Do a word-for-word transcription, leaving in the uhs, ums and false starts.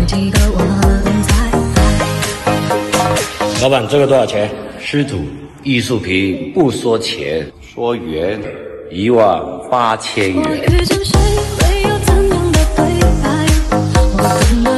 老板，这个多少钱？湿土艺术品不说钱，说缘，一万八千元。